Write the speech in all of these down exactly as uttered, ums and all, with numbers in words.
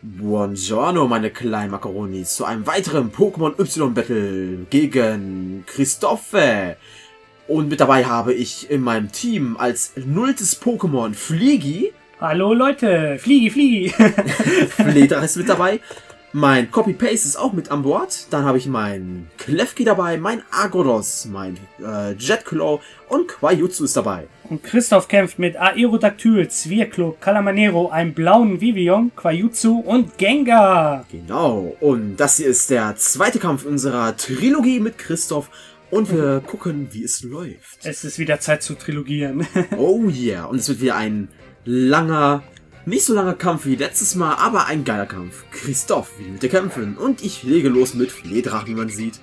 Buongiorno, meine kleinen Makaronis, zu einem weiteren Pokémon Y-Battle gegen Christophe. Und mit dabei habe ich in meinem Team als nulltes Pokémon Fliegi. Hallo Leute, Fliegi, Fliegi. Fledra ist mit dabei. Mein Copy-Paste ist auch mit an Bord. Dann habe ich meinen Klefki dabei, mein Agrodos, mein äh, Jetclaw und Quajutsu ist dabei. Und Christoph kämpft mit Aerodactyl, Zwirklo, Calamanero, einem blauen Vivion, Quajutsu und Gengar. Genau, und das hier ist der zweite Kampf unserer Trilogie mit Christoph. Und wir gucken, wie es läuft. Es ist wieder Zeit zu trilogieren. Oh yeah, und es wird wieder ein langer... Nicht so langer Kampf wie letztes Mal, aber ein geiler Kampf. Christoph will mit dir kämpfen und ich lege los mit Fledrach, wie man sieht.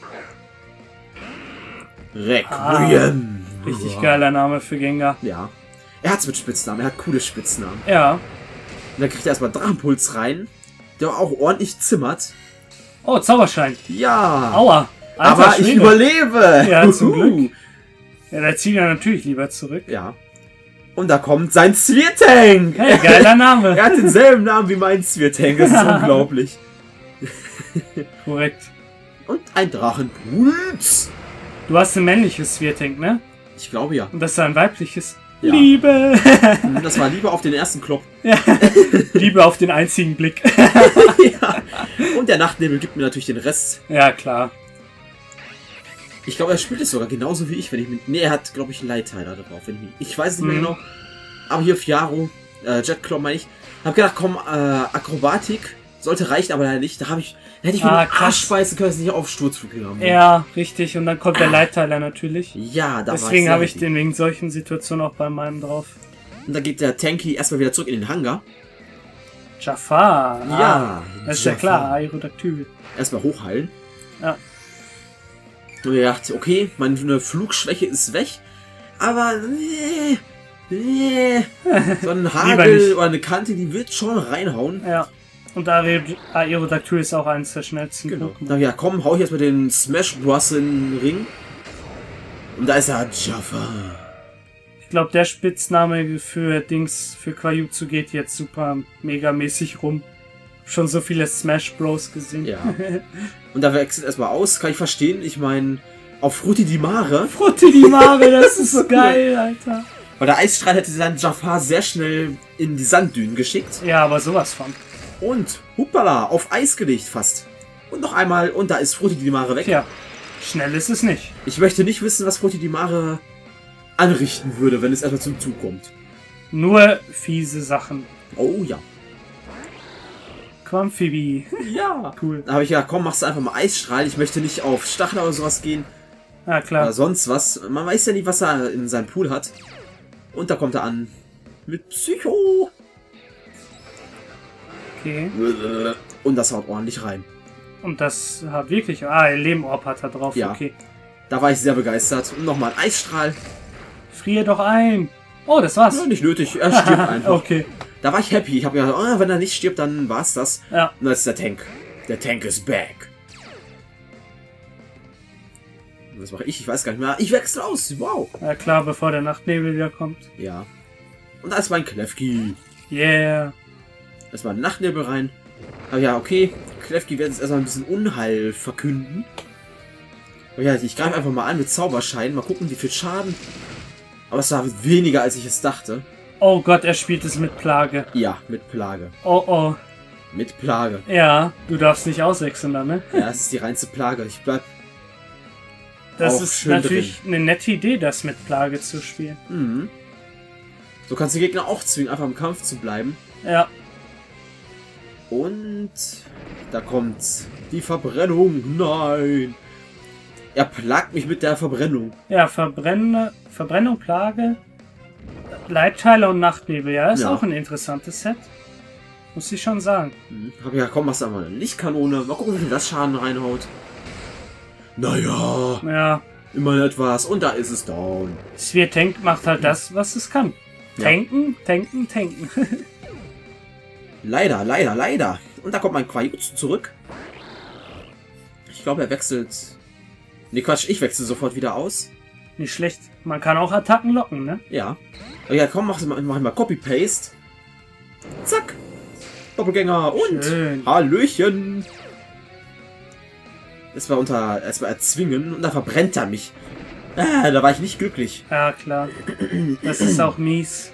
Requiem. Ah, richtig geiler Name für Gengar. Ja. Er hat's mit Spitznamen, er hat coole Spitznamen. Ja. Und dann kriegt er erstmal Drachenpuls rein, der auch ordentlich zimmert. Oh, Zauberschein. Ja. Aua. Alter, aber Schwede. ich überlebe. Ja, zum Glück. Ja, da zieht er natürlich lieber zurück. Ja. Und da kommt sein Zwirtank! Hey, geiler Name! Er hat denselben Namen wie mein Zwirtank, das ist unglaublich. Korrekt. Und ein Drachenpuls! Du hast ein männliches Zwirtank, ne? Ich glaube ja. Und das ist ein weibliches. Ja. Liebe! Das war Liebe auf den ersten Klopf. Ja. Liebe auf den einzigen Blick. Ja. Und der Nachtnebel gibt mir natürlich den Rest. Ja, klar. Ich glaube, er spielt es sogar genauso wie ich, wenn ich mit... Ne, er hat, glaube ich, Leitteiler drauf. Wenn ich, ich weiß es nicht mehr Mhm. genau. Aber hier Fiaro, äh, Jetclaw meine ich. Hab gedacht, komm, äh, Akrobatik sollte reichen, aber leider nicht. Da habe ich... Da hätte ich mir Ah, den krass. Arsch speisen können, dass ich nicht auf Sturzflug gegangen bin. Ja, richtig. Und dann kommt der Leitteiler natürlich. Ja, da war Deswegen sehr habe ich happy. den wegen solchen Situationen auch bei meinem drauf. Und dann geht der Tanky erstmal wieder zurück in den Hangar. Jafar. Ah, Ja, das ist ja Jafar. klar. Aerodactyl. Erstmal hochheilen. Ja. Und ich dachte, okay, meine Flugschwäche ist weg. Aber nee, nee, so ein Lieber Hagel nicht. oder eine Kante, die wird schon reinhauen. Ja. Und Aer- Aerodactyl ist auch eines der schnellsten Genau. Pokémon. Na ja, komm, hau ich jetzt mit den Smash Bros. In den Ring. Und da ist er, Jafar. Ich glaube, der Spitzname für Dings, für Quajutsu geht jetzt super megamäßig rum. Schon so viele Smash Bros gesehen. Ja. Und da wechselt erstmal aus, kann ich verstehen. Ich meine, auf Frutti di Mare. Frutti di Mare, das ist So cool. geil, Alter. Weil der Eisstrahl hätte seinen Jafar sehr schnell in die Sanddünen geschickt. Ja, aber sowas von. Und, hoppala, auf Eis gelegt fast. Und noch einmal, und da ist Frutti di Mare weg. Tja, schnell ist es nicht. Ich möchte nicht wissen, was Frutti di Mare anrichten würde, wenn es erstmal zum Zug kommt. Nur fiese Sachen. Oh ja. Quamphibi. Ja. Cool. Da habe ich gedacht, komm, machst du einfach mal Eisstrahl. Ich möchte nicht auf Stachel oder sowas gehen. Ja, klar. Oder sonst was. Man weiß ja nicht, was er in seinem Pool hat. Und da kommt er an. Mit Psycho. Okay. Und das haut ordentlich rein. Und das hat wirklich... Ah, Lehmorb hat er drauf. Ja. Okay. Da war ich sehr begeistert. Und nochmal ein Eisstrahl. Frier doch ein. Oh, das war's. Ja, nicht nötig. Er stirbt einfach. Okay. Da war ich happy. Ich habe gedacht, oh, wenn er nicht stirbt, dann war's das. Ja. Und das ist der Tank. Der Tank ist back. Was mache ich? Ich weiß gar nicht mehr. Ich wechsle aus. Wow. Ja, klar, bevor der Nachtnebel wieder kommt. Ja. Und da ist mein Klefki. Yeah. Erstmal Nachtnebel rein. Aber ja, okay. Klefki wird jetzt erstmal ein bisschen Unheil verkünden. Aber ja, ich greife einfach mal an mit Zauberschein. Mal gucken, wie viel Schaden. Aber es war weniger, als ich es dachte. Oh Gott, er spielt es mit Plage. Ja, mit Plage. Oh oh. Mit Plage. Ja, du darfst nicht auswechseln dann, ne? Ja, es ist die reinste Plage. Ich bleib... Das Auch ist schön natürlich eine nette Idee, das mit Plage zu spielen. Mhm. So kannst du den Gegner auch zwingen, einfach im Kampf zu bleiben. Ja. Und da kommt die Verbrennung. Nein. Er plagt mich mit der Verbrennung. Ja, Verbrenne, Verbrennung, Plage, Leitteiler und Nachtnebel. Ja, ist Ja. auch ein interessantes Set. Muss ich schon sagen. Hm. Hab ja, komm, machst du mal eine Lichtkanone. Mal gucken, wie viel das Schaden reinhaut. Naja, Ja, immerhin etwas. Und da ist es down. Swirtank macht halt das, was es kann. Ja. Tanken, tanken, tanken. Leider, leider, leider. Und da kommt mein Quajutsu zurück. Ich glaube, er wechselt... Ne, Quatsch, ich wechsle sofort wieder aus. Nicht schlecht. Man kann auch Attacken locken, ne? Ja. Aber ja, komm, mach, mach, mach mal Copy-Paste. Zack. Doppelgänger und Schön. Hallöchen. Es war unter, es war erzwingen und da verbrennt er mich. Ah, da war ich nicht glücklich. Ja, klar. Das ist auch mies.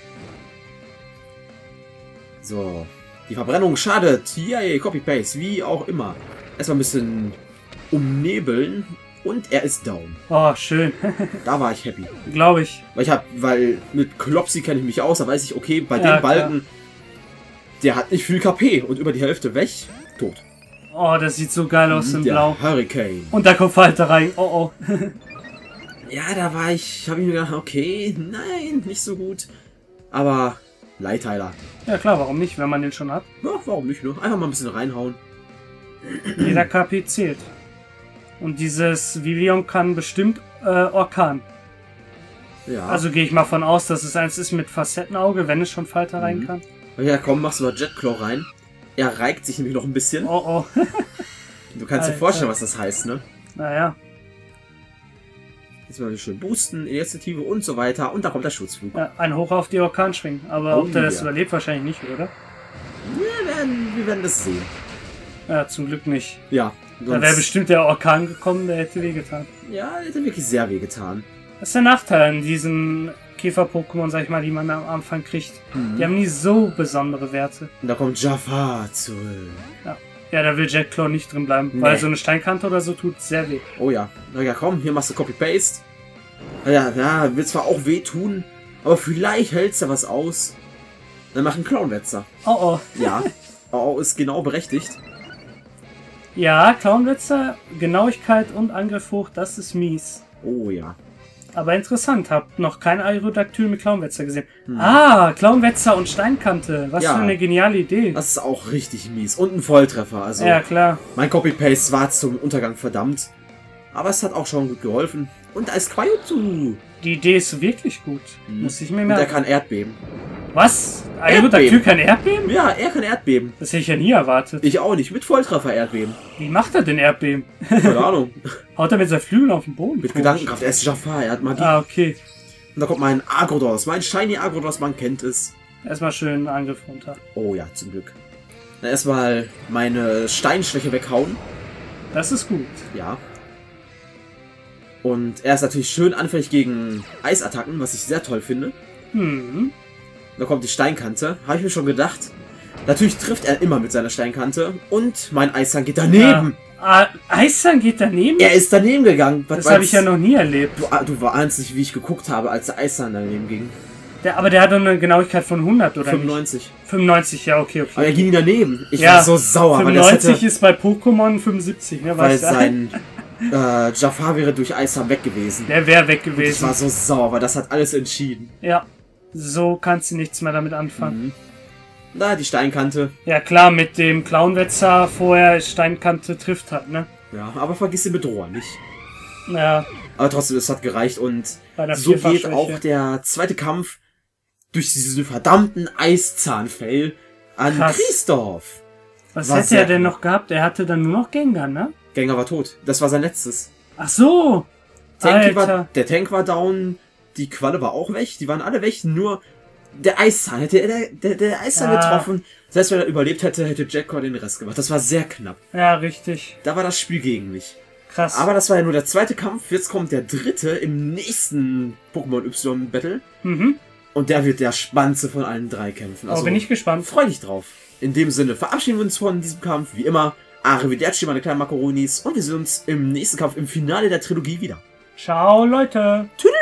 So, die Verbrennung schadet. Yay, Copy-Paste, wie auch immer. Erstmal ein bisschen umnebeln und er ist down. Oh, schön. Da war ich happy. Glaube ich. Weil ich hab, weil mit Klopsi kenne ich mich aus, da weiß ich, okay, bei Ja, dem Balken, der hat nicht viel K P und über die Hälfte weg, tot. Oh, das sieht so geil aus in Der Blau. Hurricane. Und da kommt Falter rein. Oh, oh. Ja, da war ich, habe ich mir gedacht, okay, nein, nicht so gut. Aber Leitteiler. Ja klar, warum nicht, wenn man den schon hat? Ja, warum nicht, ne? Einfach mal ein bisschen reinhauen. Jeder K P zählt. Und dieses Vivion kann bestimmt äh, Orkan. Ja. Also gehe ich mal von aus, dass es eins ist mit Facettenauge, wenn es schon Falter rein Mhm. kann. Ja, komm, machst du mal Jetclaw rein. Er reikt sich nämlich noch ein bisschen. Oh, oh. Du kannst dir Alter. vorstellen, was das heißt, ne? Naja. Jetzt mal schön boosten, Initiative und so weiter. Und da kommt der Schutzflug. Ja, ein Hoch auf die Orkanschwingen. Aber Oh, ob der das ja. überlebt, wahrscheinlich nicht, oder? Wir werden, wir werden das sehen. Ja, zum Glück nicht. Ja. Da wäre sonst- bestimmt der Orkan gekommen, der hätte wehgetan. Ja, der hätte wirklich sehr weh getan. Das ist der Nachteil an diesen Käfer-Pokémon, sag ich mal, die man am Anfang kriegt. Mhm. Die haben nie so besondere Werte. Und da kommt Jafar zurück. Ja, da will Jetclaw nicht drin bleiben, weil Nee. so eine Steinkante oder so tut sehr weh. Oh ja. Na ja, komm, hier machst du Copy-Paste. Ja, ja, wird zwar auch wehtun, aber vielleicht hältst du was aus. Dann mach einen Clownwetzer. Oh oh. Ja. Oh, ist genau berechtigt. Ja, Clownwetzer, Genauigkeit und Angriff hoch, das ist mies. Oh ja. Aber interessant, hab noch kein Aerodactyl mit Clownwetzer gesehen. Hm. Ah, Clownwetzer und Steinkante. Was Ja. für eine geniale Idee. Das ist auch richtig mies. Und ein Volltreffer. Also Ja, klar. mein Copy-Paste war zum Untergang verdammt. Aber es hat auch schon gut geholfen. Und da ist Quajutsu. Die Idee ist wirklich gut. Mhm. Muss ich mir Und er merken. kann Erdbeben. Was? Aerodactyl kann Erdbeben? Ja, er kann Erdbeben. Das hätte ich ja nie erwartet. Ich auch nicht. Mit Volltreffer Erdbeben. Wie macht er denn Erdbeben? Keine Ahnung. Haut er mit seinen Flügeln auf den Boden? Mit Komisch. Gedankenkraft. Er ist Jafar. Er hat Magie. Ah, okay. Und da kommt mein Agrodos. Mein Shiny Agrodos. Man kennt es. Erstmal schön einen Angriff runter. Oh ja, zum Glück. Dann erstmal meine Steinschwäche weghauen. Das ist gut. Ja. Und er ist natürlich schön anfällig gegen Eisattacken, was ich sehr toll finde. Hm. Da kommt die Steinkante. Habe ich mir schon gedacht. Natürlich trifft er immer mit seiner Steinkante. Und mein Eiszahn geht daneben. Ah, Eiszahn geht daneben? Er ist daneben gegangen. Was das habe ich ja noch nie erlebt. Du, du ahnst nicht, wie ich geguckt habe, als der Eiszahn daneben ging. Der, aber der hat doch eine Genauigkeit von hundert, oder fünfundneunzig. nicht? fünfundneunzig, ja, okay, okay. Aber er ging daneben. Ich Ja, war so sauer, weil, das fünfundneunzig hätte, ist bei Pokémon fünfundsiebzig, ne? weil Weißt du? sein äh, Jafar wäre durch Eiszahn weg gewesen. Der wäre weg Ich gewesen. war so sauer, weil das hat alles entschieden. Ja. So kannst du nichts mehr damit anfangen. Mhm. Da, die Steinkante. Ja klar, mit dem Clownwetzer vorher Steinkante trifft hat, ne? Ja, aber vergiss den Bedroher nicht. Ja, Aber trotzdem, es hat gereicht und bei der so geht Vierfachschwäche. auch der zweite Kampf durch diesen verdammten Eiszahnfell an Krass. Christoph. Was war hätte sehr er denn knapp. noch gehabt? Er hatte dann nur noch Gengar, ne? Gengar war tot. Das war sein letztes. Ach so! Tanky Alter. war, der Tank war down, die Qualle war auch weg, die waren alle weg, nur der Eiszahn hätte der, der, der Eiszahn Ja. getroffen. Selbst wenn er überlebt hätte, hätte Jackor den Rest gemacht. Das war sehr knapp. Ja, richtig. Da war das Spiel gegen mich. Krass. Aber das war ja nur der zweite Kampf. Jetzt kommt der dritte im nächsten Pokémon Y Battle. mhm. Und der wird der spannendste von allen drei Kämpfen. Aber bin ich gespannt. Freu dich drauf. In dem Sinne verabschieden wir uns von diesem Kampf. Wie immer, Arrivederci, meine kleinen Makaronis. Und wir sehen uns im nächsten Kampf, im Finale der Trilogie wieder. Ciao, Leute. Tschüss.